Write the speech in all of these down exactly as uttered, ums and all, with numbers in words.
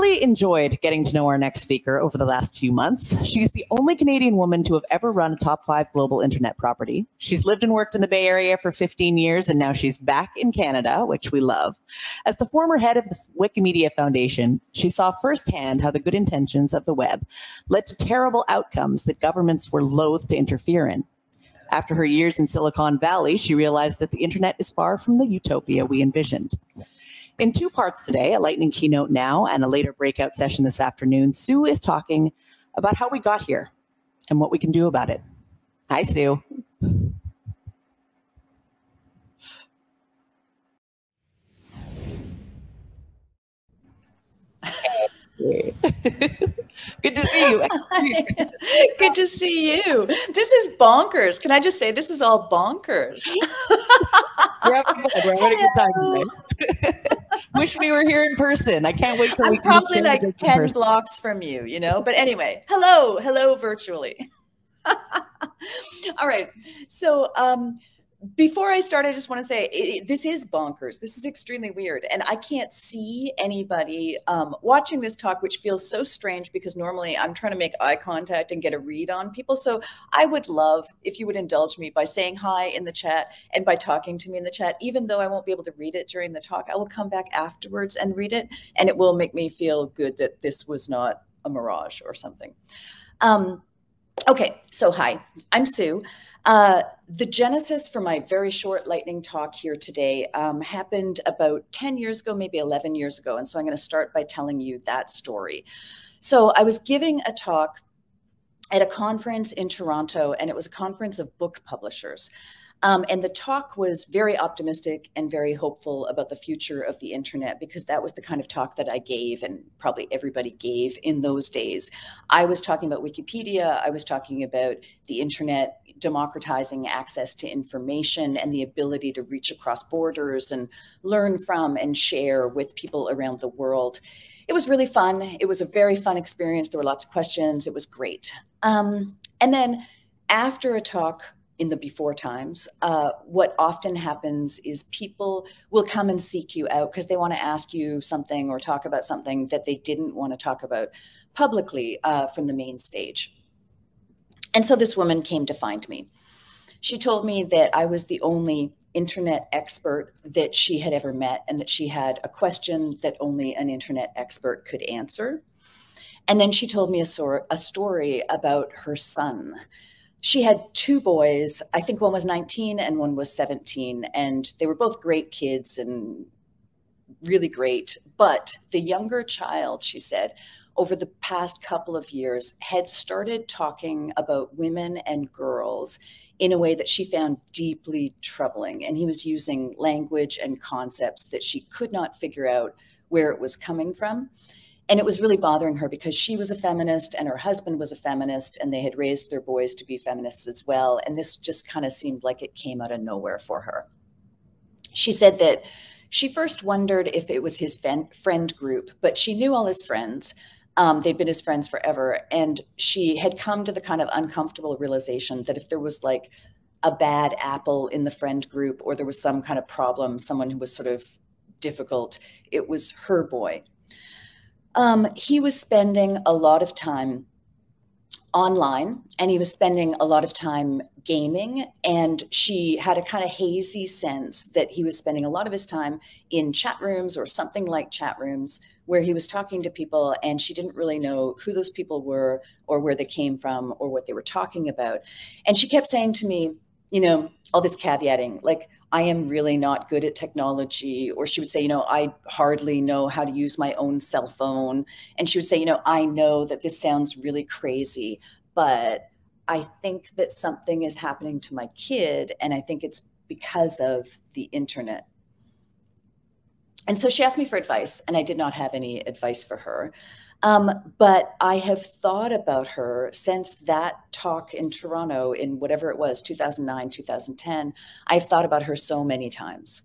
really enjoyed getting to know our next speaker over the last few months. She's the only Canadian woman to have ever run a top five global internet property. She's lived and worked in the Bay Area for fifteen years, and now she's back in Canada, which we love. As the former head of the Wikimedia Foundation, she saw firsthand how the good intentions of the web led to terrible outcomes that governments were loath to interfere in. After her years in Silicon Valley, she realized that the internet is far from the utopia we envisioned. In two parts today, a lightning keynote now and a later breakout session this afternoon, Sue is talking about how we got here and what we can do about it. Hi, Sue. Good to see you. Good to see you. This is bonkers. Can I just say this is all bonkers? We're having fun. We're having a good time today. Wish we were here in person. I can't wait till I'm we can probably like ten blocks from you, you know, but anyway, hello, hello virtually. All right. So, um, before I start, I just want to say it, this is bonkers. This is extremely weird. And I can't see anybody um, watching this talk, which feels so strange because normally I'm trying to make eye contact and get a read on people. So I would love if you would indulge me by saying hi in the chat and by talking to me in the chat. Even though I won't be able to read it during the talk, I will come back afterwards and read it. And it will make me feel good that this was not a mirage or something. Um, okay, so hi, I'm Sue. Uh, the genesis for my very short lightning talk here today um, happened about ten years ago, maybe eleven years ago. And so I'm going to start by telling you that story. So I was giving a talk at a conference in Toronto, and it was a conference of book publishers. Um, and the talk was very optimistic and very hopeful about the future of the internet, because that was the kind of talk that I gave and probably everybody gave in those days. I was talking about Wikipedia. I was talking about the internet democratizing access to information and the ability to reach across borders and learn from and share with people around the world. It was really fun. It was a very fun experience. There were lots of questions. It was great. Um, and then after a talk, in the before times, uh, what often happens is people will come and seek you out because they want to ask you something or talk about something that they didn't want to talk about publicly uh, from the main stage. And so this woman came to find me. She told me that I was the only internet expert that she had ever met and that she had a question that only an internet expert could answer. And then she told me a, so a story about her son. She had two boys. I think one was nineteen and one was seventeen, and they were both great kids and really great. But the younger child, she said, over the past couple of years had started talking about women and girls in a way that she found deeply troubling. And he was using language and concepts that she could not figure out where it was coming from. And it was really bothering her because she was a feminist and her husband was a feminist, and they had raised their boys to be feminists as well. And this just kind of seemed like it came out of nowhere for her. She said that she first wondered if it was his friend group, but she knew all his friends. Um, they'd been his friends forever. And she had come to the kind of uncomfortable realization that if there was like a bad apple in the friend group, or there was some kind of problem, someone who was sort of difficult, it was her boy. Um, he was spending a lot of time online, and he was spending a lot of time gaming, and she had a kind of hazy sense that he was spending a lot of his time in chat rooms or something like chat rooms where he was talking to people, and she didn't really know who those people were or where they came from or what they were talking about. And she kept saying to me, you know, all this caveating, like, I am really not good at technology. Or she would say, you know, I hardly know how to use my own cell phone. And she would say, you know, I know that this sounds really crazy, but I think that something is happening to my kid. And I think it's because of the internet. And so she asked me for advice, and I did not have any advice for her. Um, but I have thought about her since that talk in Toronto in whatever it was, two thousand nine, two thousand ten. I've thought about her so many times.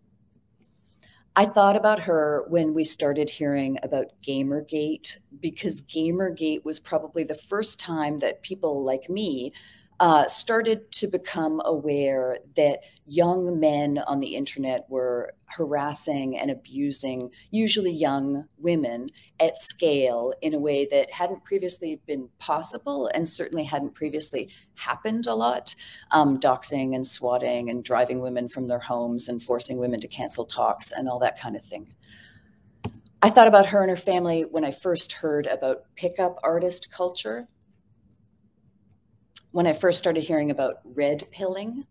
I thought about her when we started hearing about Gamergate, because Gamergate was probably the first time that people like me uh, started to become aware that young men on the internet were harassing and abusing usually young women at scale in a way that hadn't previously been possible and certainly hadn't previously happened a lot. Um, doxing and swatting and driving women from their homes and forcing women to cancel talks and all that kind of thing. I thought about her and her family when I first heard about pickup artist culture, when I first started hearing about red pilling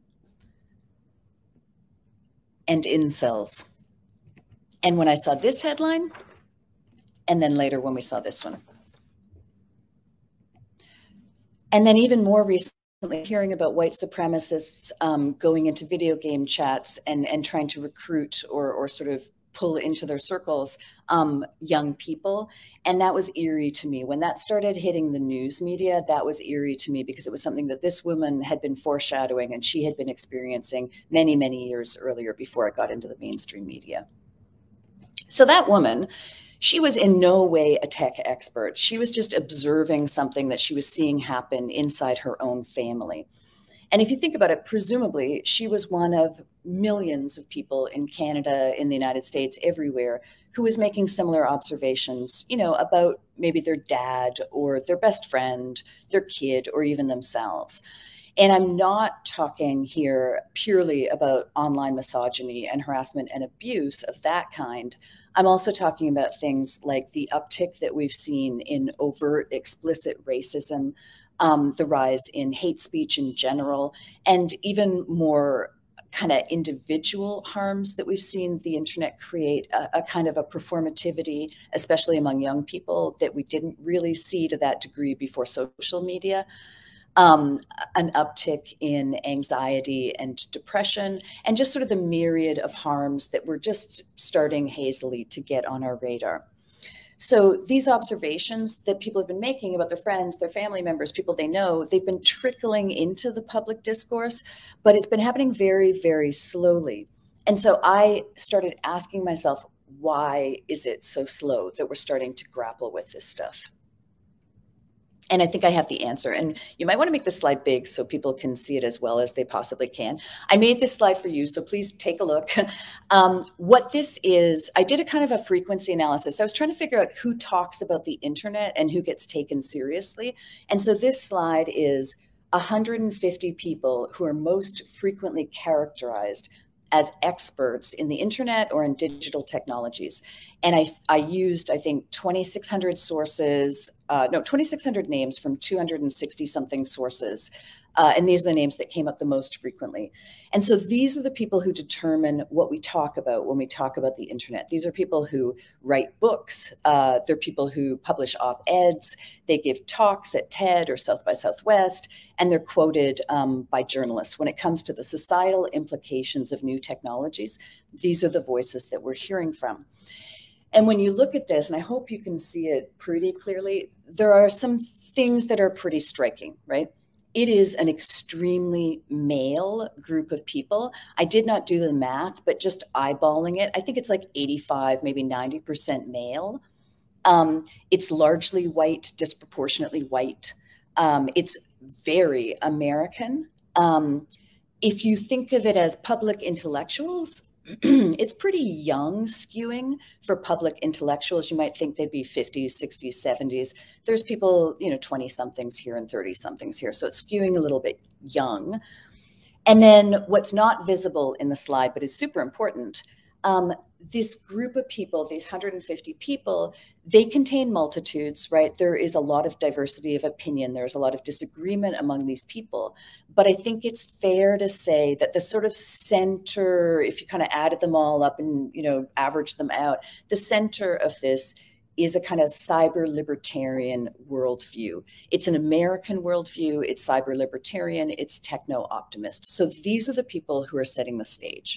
and incels. And when I saw this headline, and then later when we saw this one. And then even more recently, hearing about white supremacists um, going into video game chats and, and trying to recruit or, or sort of pull into their circles um, young people. And that was eerie to me. When that started hitting the news media, that was eerie to me because it was something that this woman had been foreshadowing and she had been experiencing many, many years earlier before it got into the mainstream media. So that woman, she was in no way a tech expert. She was just observing something that she was seeing happen inside her own family. And if you think about it, presumably she was one of millions of people in Canada, in the United States, everywhere, who was making similar observations, you know, about maybe their dad or their best friend, their kid, or even themselves. And I'm not talking here purely about online misogyny and harassment and abuse of that kind. I'm also talking about things like the uptick that we've seen in overt, explicit racism, um, the rise in hate speech in general, and even more kind of individual harms that we've seen the internet create, a, a kind of a performativity, especially among young people, that we didn't really see to that degree before social media. Um, an uptick in anxiety and depression, and just sort of the myriad of harms that we're just starting hazily to get on our radar. So these observations that people have been making about their friends, their family members, people they know, they've been trickling into the public discourse, but it's been happening very, very slowly. And so I started asking myself, why is it so slow that we're starting to grapple with this stuff? And I think I have the answer. And you might want to make this slide big so people can see it as well as they possibly can. I made this slide for you, so please take a look. Um, what this is, I did a kind of a frequency analysis. I was trying to figure out who talks about the internet and who gets taken seriously. And so this slide is one hundred fifty people who are most frequently characterized as experts in the internet or in digital technologies. And I, I used, I think, twenty-six hundred sources, uh, no, twenty-six hundred names from two hundred sixty something sources. Uh, and these are the names that came up the most frequently. And so these are the people who determine what we talk about when we talk about the internet. These are people who write books. Uh, they're people who publish op-eds. They give talks at TED or South by Southwest, and they're quoted um, by journalists. When it comes to the societal implications of new technologies, these are the voices that we're hearing from. And when you look at this, and I hope you can see it pretty clearly, there are some things that are pretty striking, right? It is an extremely male group of people. I did not do the math, but just eyeballing it, I think it's like eighty-five, maybe ninety percent male. Um, it's largely white, disproportionately white. Um, it's very American. Um, if you think of it as public intellectuals, it's pretty young skewing for public intellectuals. You might think they'd be fifties, sixties, seventies. There's people, you know, twenty somethings here and thirty somethings here. So it's skewing a little bit young. And then what's not visible in the slide, but is super important, um, this group of people, these one hundred fifty people, they contain multitudes, right? There is a lot of diversity of opinion. There's a lot of disagreement among these people. But I think it's fair to say that the sort of center, if you kind of added them all up and, you know, average them out, the center of this is a kind of cyber libertarian worldview. It's an American worldview. It's cyber libertarian. It's techno optimist. So these are the people who are setting the stage.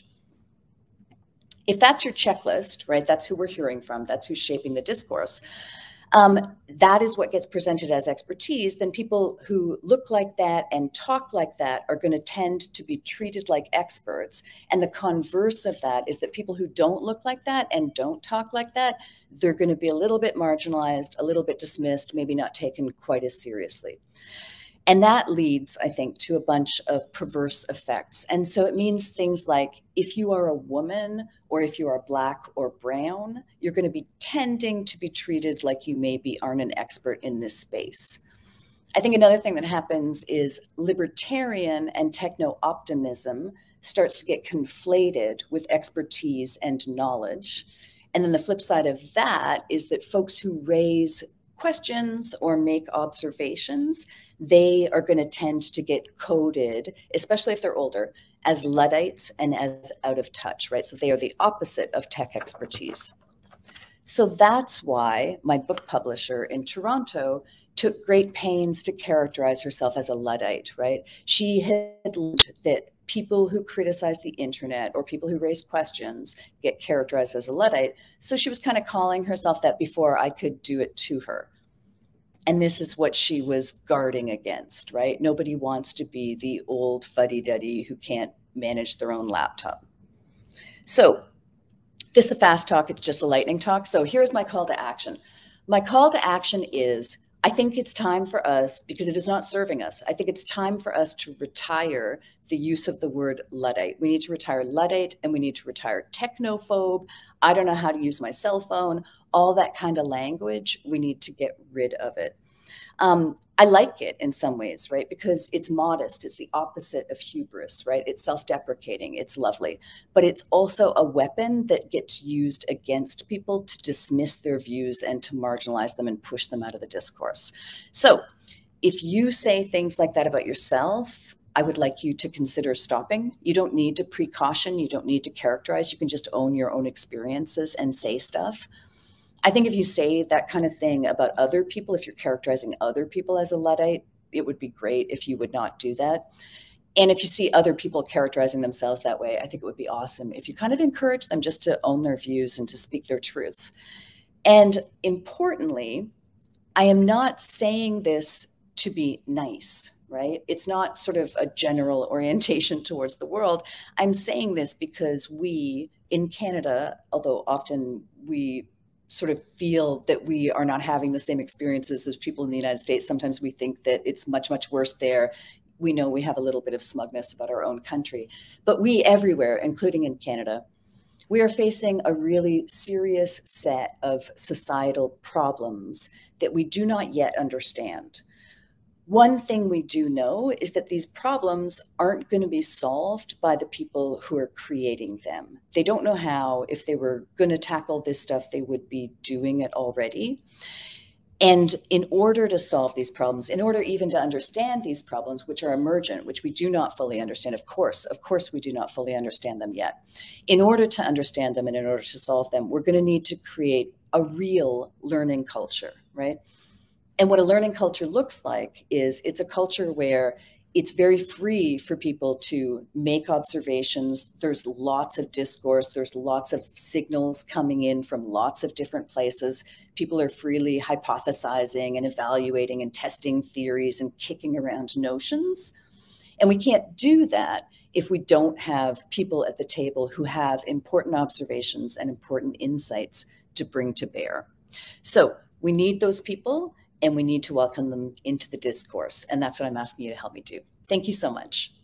If that's your checklist, right, that's who we're hearing from, that's who's shaping the discourse, um, that is what gets presented as expertise, then people who look like that and talk like that are going to tend to be treated like experts. And the converse of that is that people who don't look like that and don't talk like that, they're going to be a little bit marginalized, a little bit dismissed, maybe not taken quite as seriously. And that leads, I think, to a bunch of perverse effects. And so it means things like if you are a woman or if you are black or brown, you're going to be tending to be treated like you maybe aren't an expert in this space. I think another thing that happens is libertarian and techno-optimism starts to get conflated with expertise and knowledge. And then the flip side of that is that folks who raise questions or make observations, they are going to tend to get coded, especially if they're older, as Luddites and as out of touch, right? So they are the opposite of tech expertise. So that's why my book publisher in Toronto took great pains to characterize herself as a Luddite, right? She had learned that people who criticize the internet or people who raise questions get characterized as a Luddite. So she was kind of calling herself that before I could do it to her. And this is what she was guarding against, right? Nobody wants to be the old fuddy-duddy who can't manage their own laptop. So this is a fast talk, it's just a lightning talk. So here's my call to action. My call to action is, I think it's time for us, because it is not serving us, I think it's time for us to retire the use of the word Luddite. We need to retire Luddite and we need to retire technophobe. I don't know how to use my cell phone, all that kind of language, we need to get rid of it. Um, I like it in some ways, right? Because it's modest, it's the opposite of hubris, right? It's self-deprecating, it's lovely, but it's also a weapon that gets used against people to dismiss their views and to marginalize them and push them out of the discourse. So if you say things like that about yourself, I would like you to consider stopping. You don't need to precaution, you don't need to characterize, you can just own your own experiences and say stuff. I think if you say that kind of thing about other people, if you're characterizing other people as a Luddite, it would be great if you would not do that. And if you see other people characterizing themselves that way, I think it would be awesome if you kind of encourage them just to own their views and to speak their truths. And importantly, I am not saying this to be nice, right? It's not sort of a general orientation towards the world. I'm saying this because we in Canada, although often we sort of feel that we are not having the same experiences as people in the United States. Sometimes we think that it's much, much worse there. We know we have a little bit of smugness about our own country, but we everywhere, including in Canada, we are facing a really serious set of societal problems that we do not yet understand. One thing we do know is that these problems aren't going to be solved by the people who are creating them. They don't know how. If they were going to tackle this stuff, they would be doing it already. And in order to solve these problems, in order even to understand these problems, which are emergent, which we do not fully understand, of course, of course, we do not fully understand them yet. In order to understand them and in order to solve them, we're going to need to create a real learning culture, right? And what a learning culture looks like is it's a culture where it's very free for people to make observations. There's lots of discourse. There's lots of signals coming in from lots of different places. People are freely hypothesizing and evaluating and testing theories and kicking around notions. And we can't do that if we don't have people at the table who have important observations and important insights to bring to bear. So we need those people, and we need to welcome them into the discourse. And that's what I'm asking you to help me do. Thank you so much.